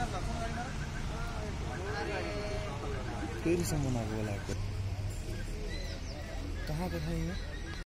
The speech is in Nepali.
फेरि सम्म आगो लागेको कहाँ को था ये